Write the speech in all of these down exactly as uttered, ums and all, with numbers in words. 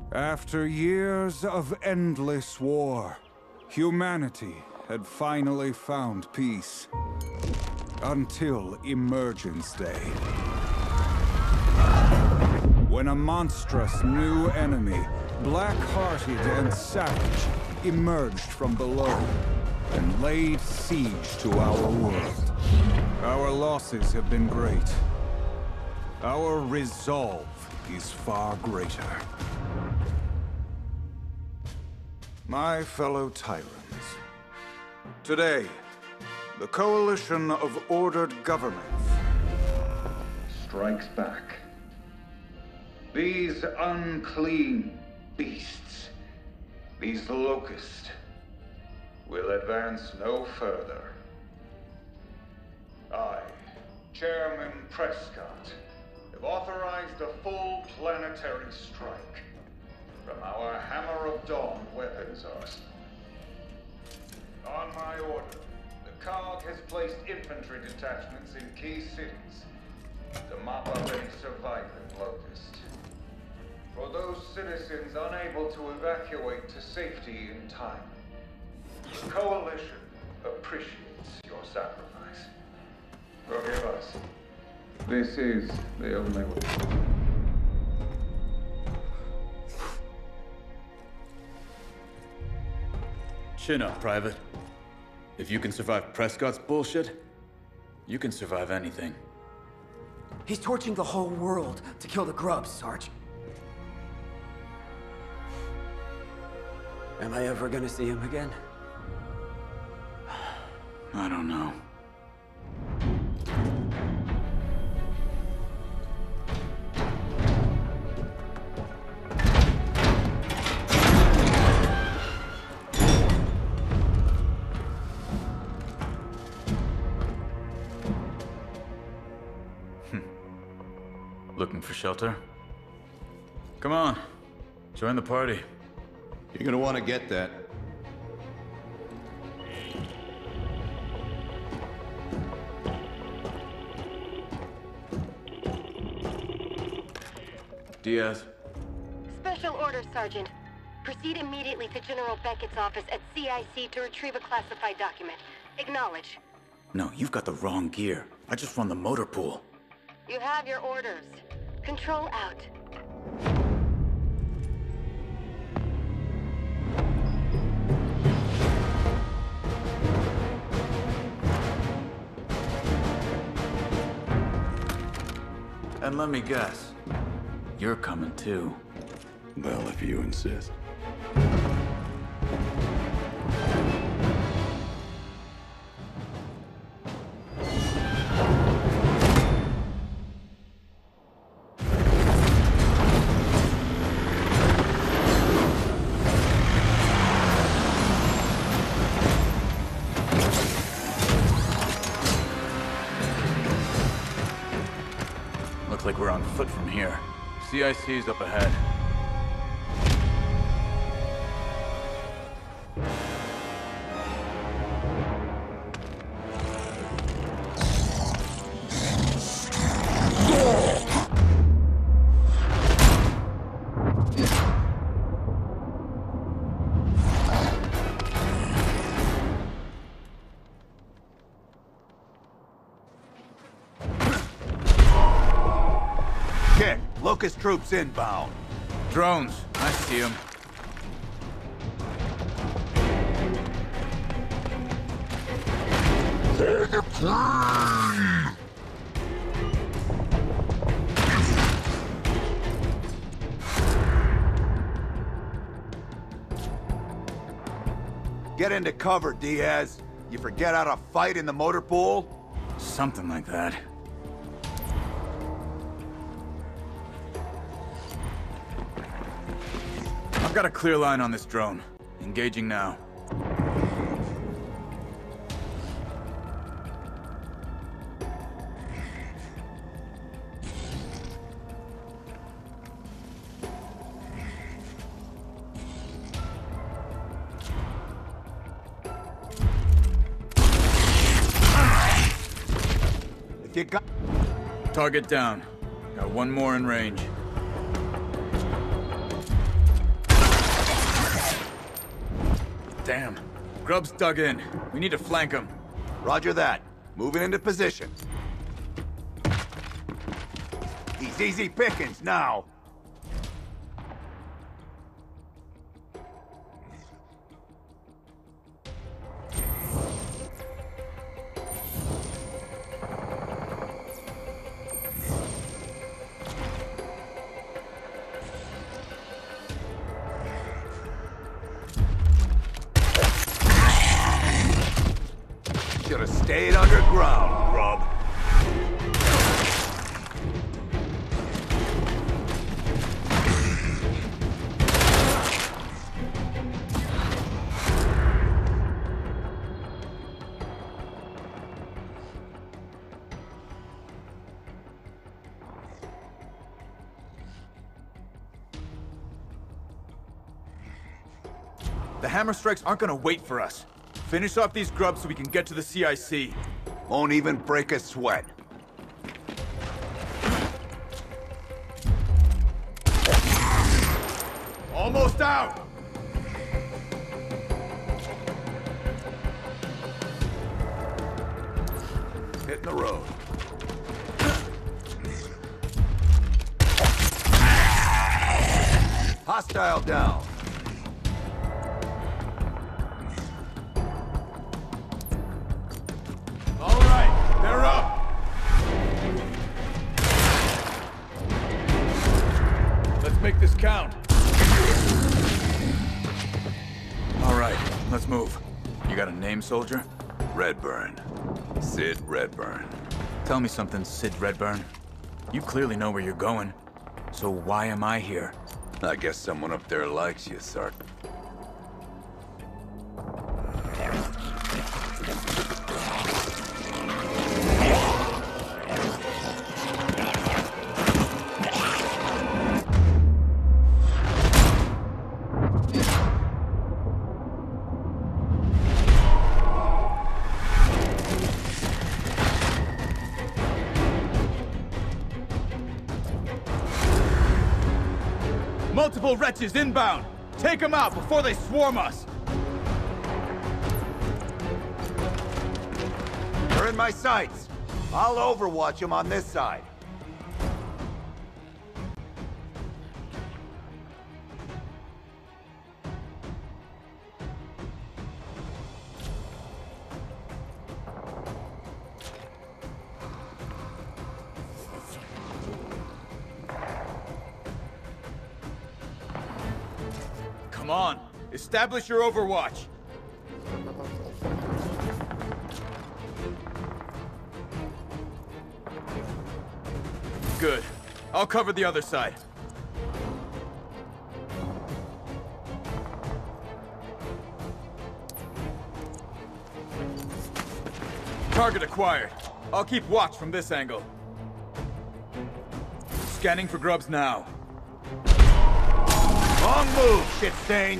After years of endless war, humanity had finally found peace. Until Emergence Day. When a monstrous new enemy, black-hearted and savage, emerged from below and laid siege to our world. Our losses have been great. Our resolve is far greater. My fellow tyrants, today, the coalition of ordered governments strikes back. These unclean beasts, these Locusts, will advance no further. I, Chairman Prescott, have authorized a full planetary strike from our Hammer of Dawn weapons arsenal. On my order, the C O G has placed infantry detachments in key cities to mop up any surviving Locust. For those citizens unable to evacuate to safety in time, the Coalition appreciates your sacrifice. Forgive us. This is the only way. Chin up, Private. If you can survive Prescott's bullshit, you can survive anything. He's torching the whole world to kill the grubs, Sarge. Am I ever gonna see him again? I don't know. Looking for shelter? Come on, join the party. You're gonna want to get that. Diaz. Special order, Sergeant. Proceed immediately to General Beckett's office at C I C to retrieve a classified document. Acknowledge. No, you've got the wrong gear. I just run the motor pool. You have your orders. Control out. And let me guess, you're coming too. Well, if you insist. Looks like we're on foot from here. C I C's up ahead. Locust troops inbound. Drones, I see them. Get into cover, Diaz. You forget how to fight in the motor pool? Something like that. I've got a clear line on this drone. Engaging now. If you got... Target down. Got one more in range. Damn. Grub's dug in. We need to flank him. Roger that. Moving into position. He's easy pickings now. Should have stayed underground, grub. The hammer strikes aren't gonna wait for us. Finish off these grubs so we can get to the C I C. Won't even break a sweat. Almost out! Hitting the road. Hostile down. All right, they're up! Let's make this count. All right, let's move. You got a name, soldier? Redburn. Sid Redburn. Tell me something, Sid Redburn. You clearly know where you're going. So why am I here? I guess someone up there likes you, Sark. Multiple wretches inbound! Take them out before they swarm us! They're in my sights. I'll overwatch them on this side. Come on, establish your overwatch. Good. I'll cover the other side. Target acquired. I'll keep watch from this angle. Scanning for grubs now. Wrong move, shit stains.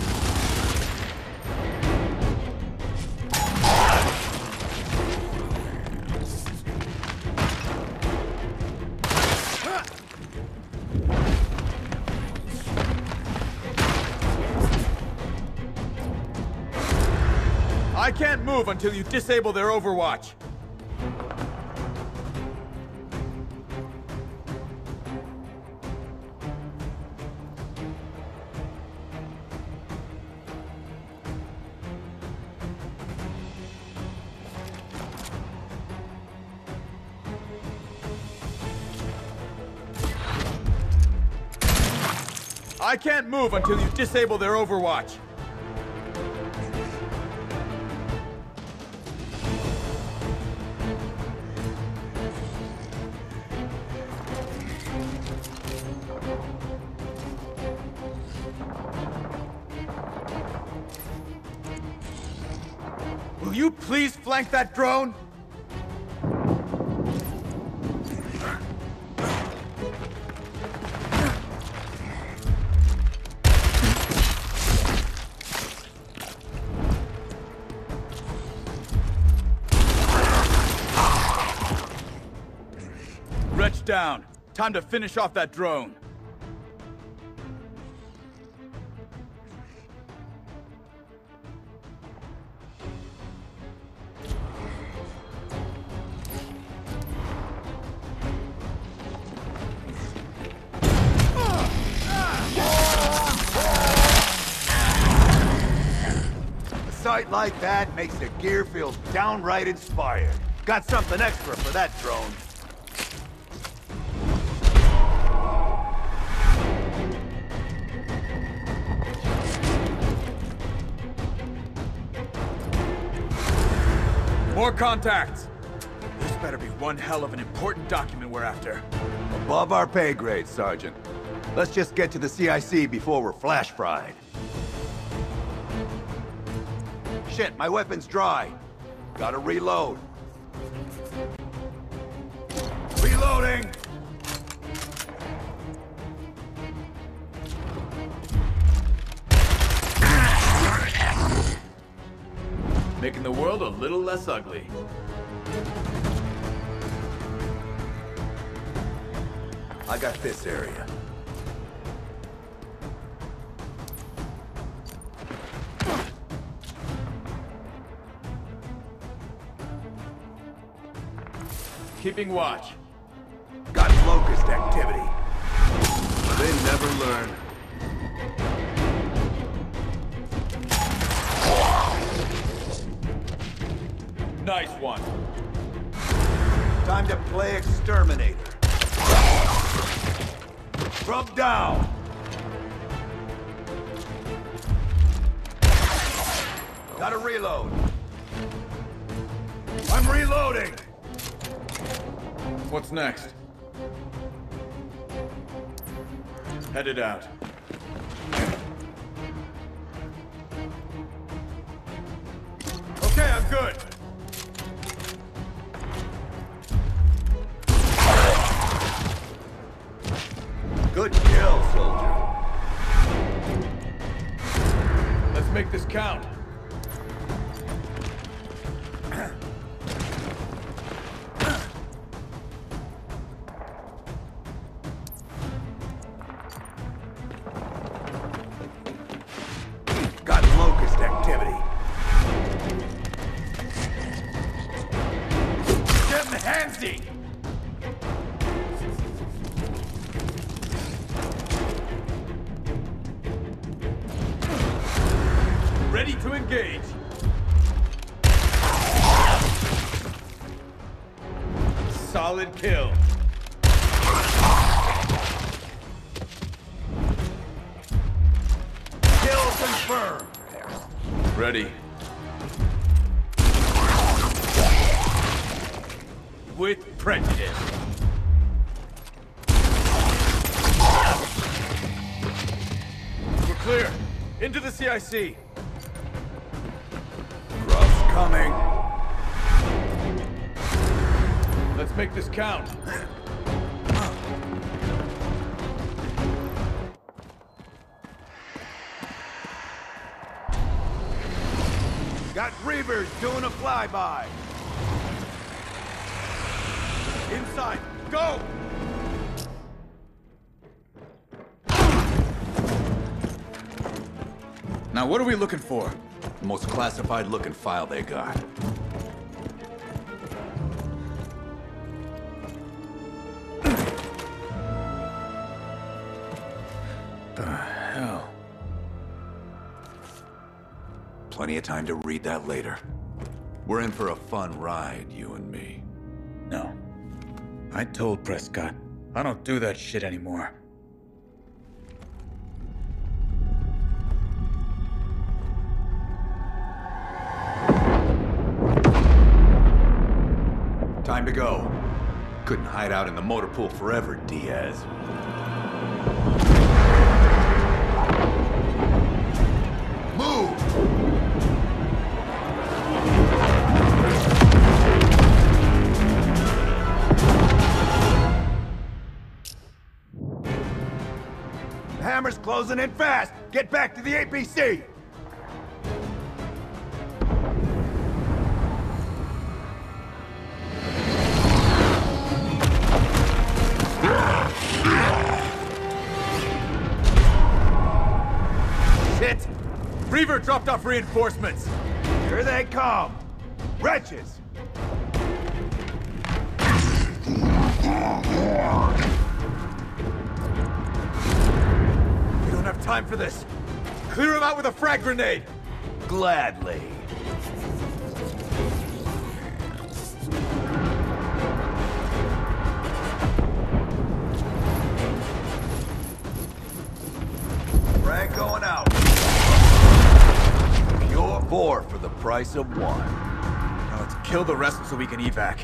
I can't move until you disable their overwatch. I can't move until you disable their overwatch. Will you please flank that drone? Wretch down. Time to finish off that drone. sight like that makes the gear feel downright inspired. Got something extra for that drone. More contacts! This better be one hell of an important document we're after. Above our pay grade, Sergeant. Let's just get to the C I C before we're flash fried. Shit, my weapon's dry. Gotta reload. Reloading! Making the world a little less ugly. I got this area. Keeping watch. Got Locust activity. They never learn. Nice one. Time to play exterminator. Rub down. Gotta reload. I'm reloading. What's next? Headed out. Okay, I'm good. Good kill, soldier. Let's make this count. Got Locust activity. Getting handsy! Ready to engage. Solid kill. Kill confirmed. Ready. With prejudice. We're clear. Into the C I C. Grub's coming. Let's make this count. Got Reavers doing a flyby. Inside. Go! Now, what are we looking for? The most classified looking file they got. The hell? Plenty of time to read that later. We're in for a fun ride, you and me. No. I told Prescott. I don't do that shit anymore. Time to go. Couldn't hide out in the motor pool forever, Diaz. Move! The hammer's closing in fast! Get back to the A P C! Shit! Reaver dropped off reinforcements. Here they come! Wretches! We don't have time for this. Clear him out with a frag grenade. Gladly. Frag going out. Pure four for the price of one. Now let's kill the rest so we can evac.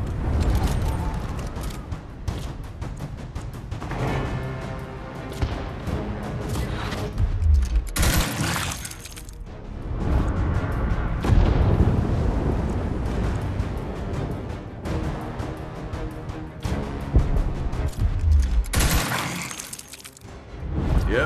Yep.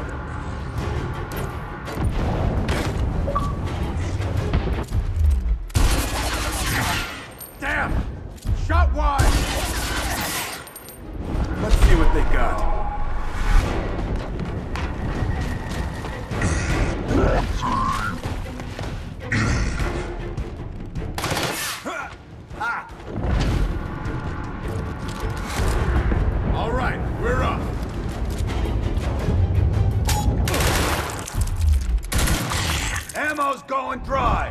Damn! Shot wide! Let's see what they got. All right, we're up. Ammo's going dry.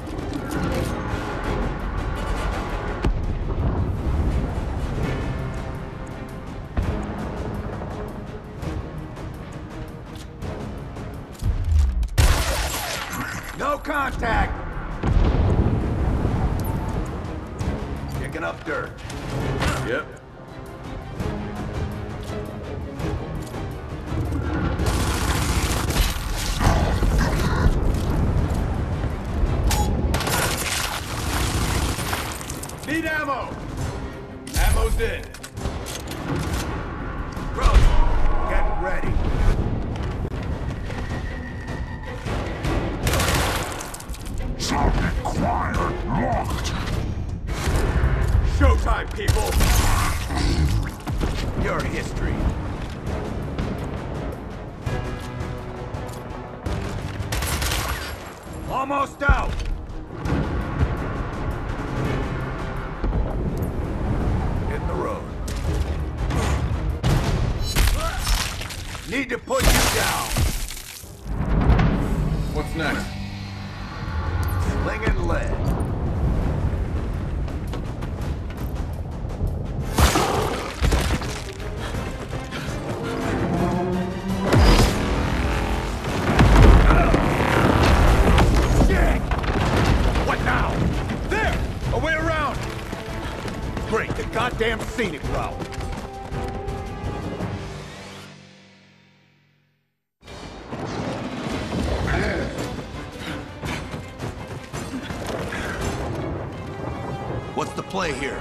No contact. Kicking up dirt. Yep. Need ammo! Ammo's in. Bro, get ready. Target acquired. Locked. Showtime, people! Your history. Almost out. Hit the road. Need to put you down. What's next? Slinging lead. Great, the goddamn scenic route. What's the play here?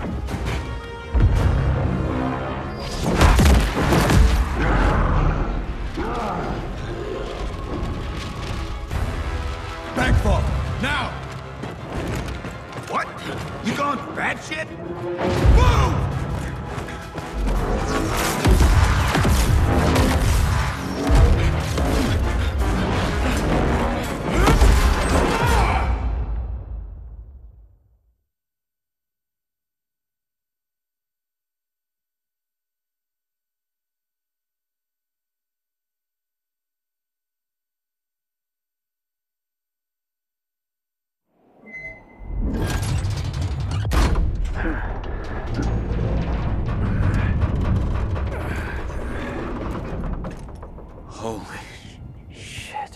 Backfall! Now! What? You going bad shit? Move! Holy shit.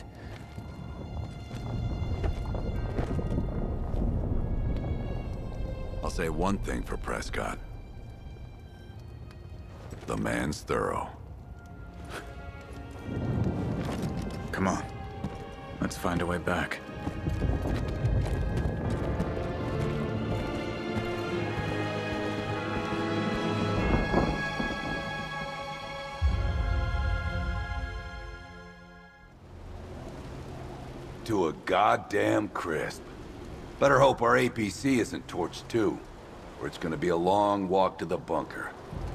I'll say one thing for Prescott. The man's thorough. Come on. Let's find a way back. To a goddamn crisp. Better hope our A P C isn't torched too, or it's gonna be a long walk to the bunker.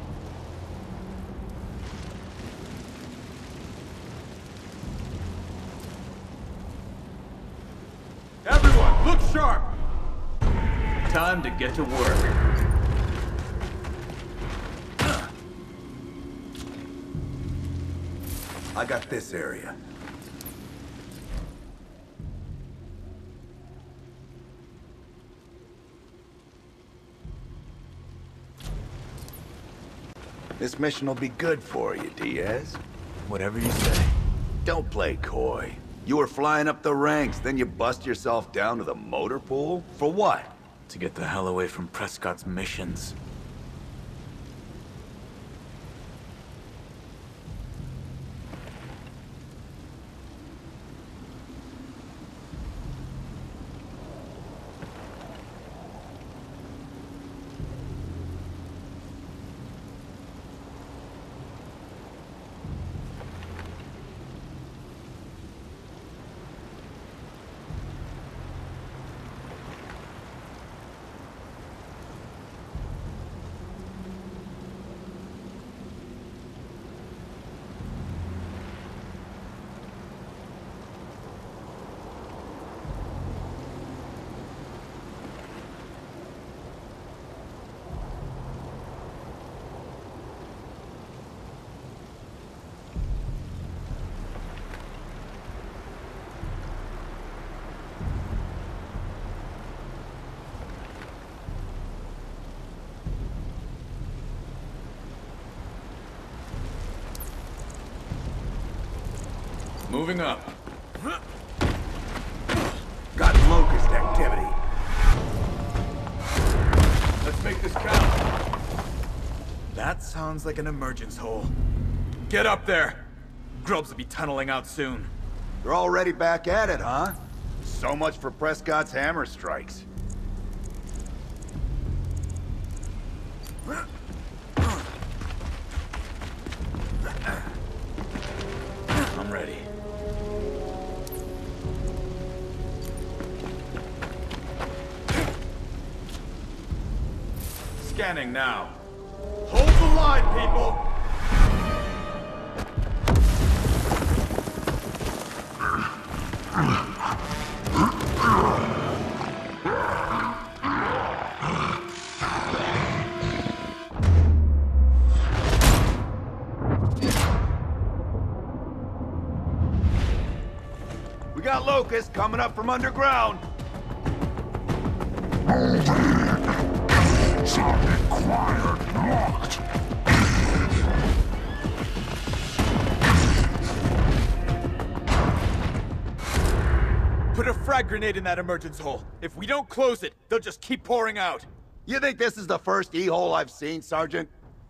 Everyone, look sharp! Time to get to work. I got this area. This mission will be good for you, Diaz. Whatever you say. Don't play coy. You were flying up the ranks, then you bust yourself down to the motor pool? For what? To get the hell away from Prescott's missions. Moving up. Got Locust activity. Let's make this count. That sounds like an emergence hole. Get up there! Grubs will be tunneling out soon. They're already back at it, huh? So much for Prescott's hammer strikes. I'm ready. Scanning now. Hold the line, people! We got Locust coming up from underground. Target acquired. Locked. Put a frag grenade in that emergence hole. If we don't close it, they'll just keep pouring out. You think this is the first E-hole I've seen, Sergeant?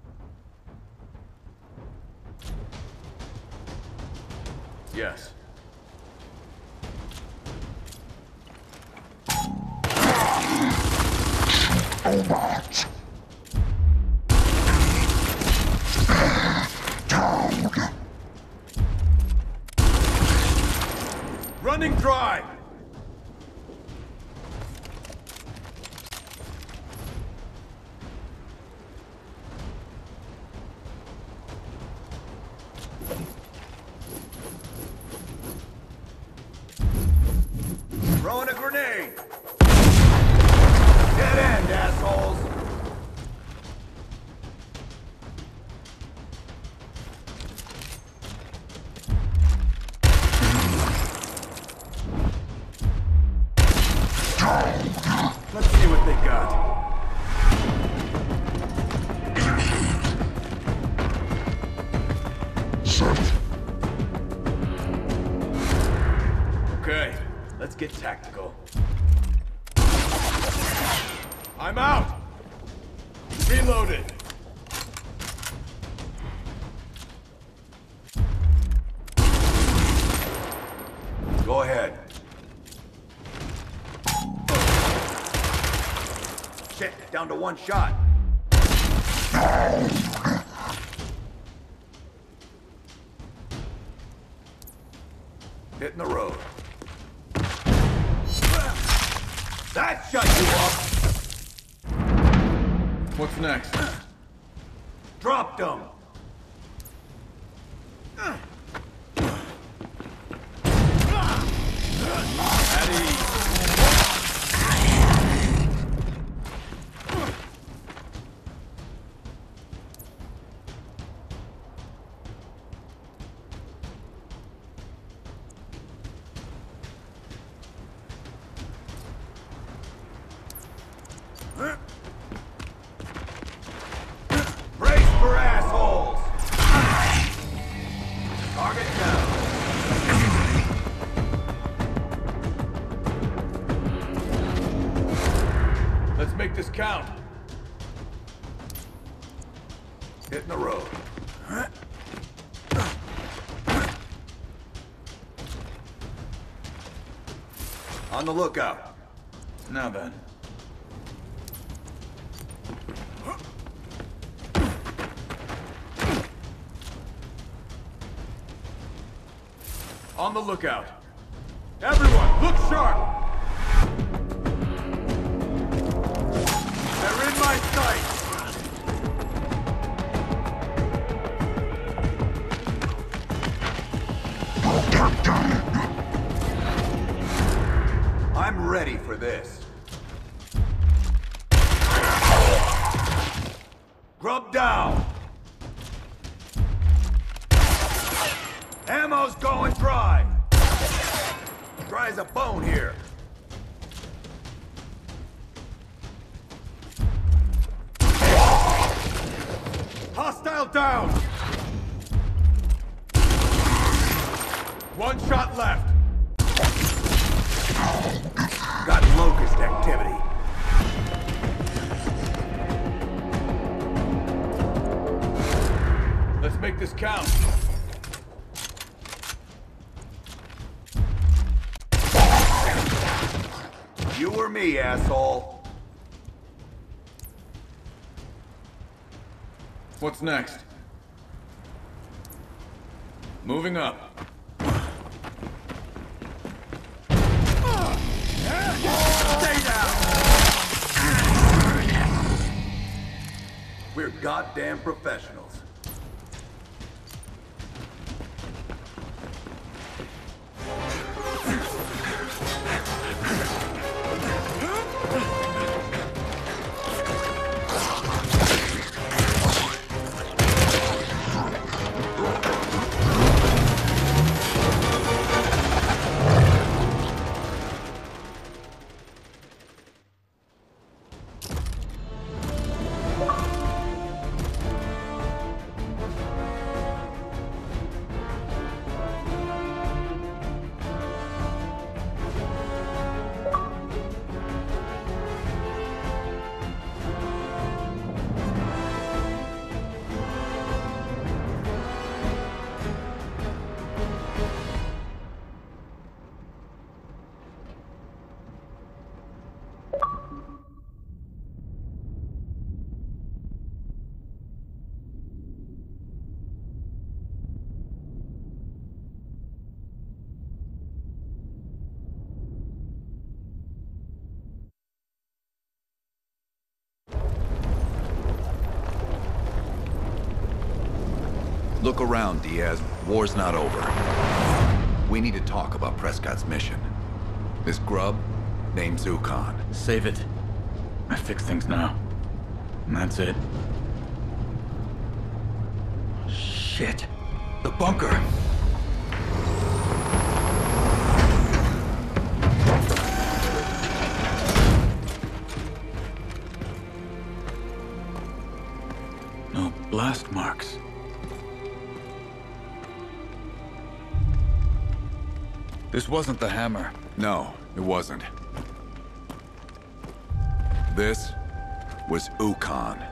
Yes. Overwatch. Down. Running dry! Throwing a grenade! Dead end, assholes! Let's see what they got. Set. Okay, let's get tactical. I'm out! Reloaded! Go ahead. Shit, down to one shot. Hitting the road. That shut you up! What's next? Dropped them! Brace for assholes! make this count. Hitting the road. On the lookout. Now then. On the lookout. Everyone, look sharp! They're in my sight! I'm ready for this. Grub down! Ammo's going dry! Dry as a bone here. Hostile down! One shot left. Got Locust activity. Let's make this count. You or me, asshole. What's next? Moving up. Stay down! We're goddamn professionals. Look around, Diaz. War's not over. We need to talk about Prescott's mission. This grub, named Zukon. Save it. I fix things now. And that's it. Shit. The bunker! No blast marks. This wasn't the hammer. No, it wasn't. This was Ukon.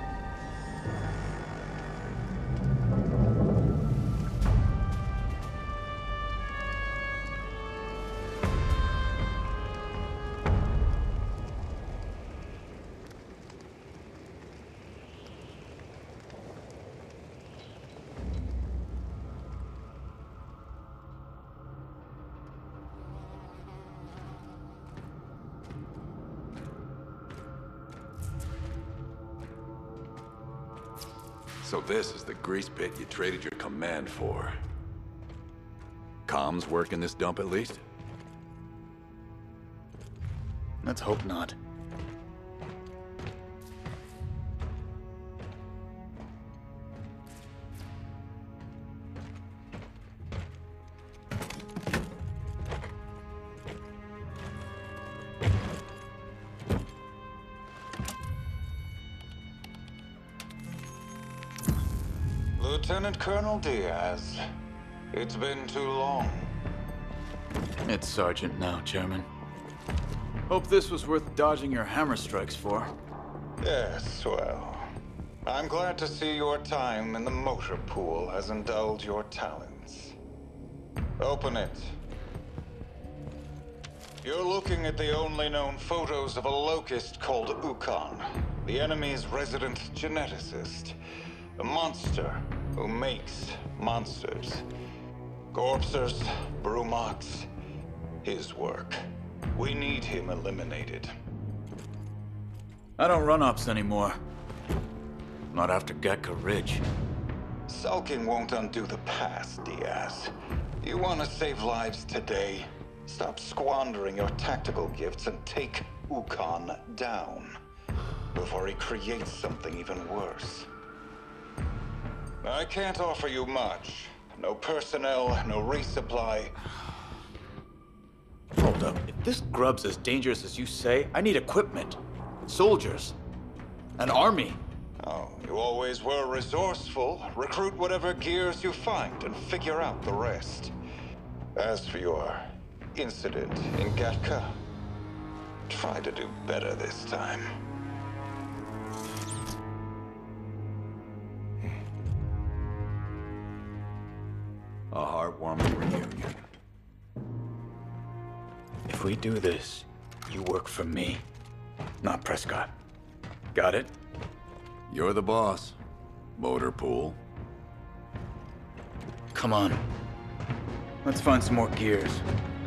So this is the grease pit you traded your command for. Comms work in this dump at least? Let's hope not. Lieutenant Colonel Diaz, it's been too long. It's Sergeant now, Chairman. Hope this was worth dodging your hammer strikes for. Yes, well, I'm glad to see your time in the motor pool has indulged your talents. Open it. You're looking at the only known photos of a Locust called Ukon, the enemy's resident geneticist. A monster who makes monsters. Corpsers, Brumox, his work. We need him eliminated. I don't run ops anymore. Not after Gatka Ridge. Sulking won't undo the past, Diaz. You want to save lives today? Stop squandering your tactical gifts and take Ukon down before he creates something even worse. I can't offer you much. No personnel, no resupply. Hold up. If this grub's as dangerous as you say, I need equipment. Soldiers. An army. Oh, you always were resourceful. Recruit whatever gears you find and figure out the rest. As for your incident in Gatka, try to do better this time. A heartwarming reunion. If we do this, you work for me, not Prescott. Got it? You're the boss. Motor pool. Come on. Let's find some more gears.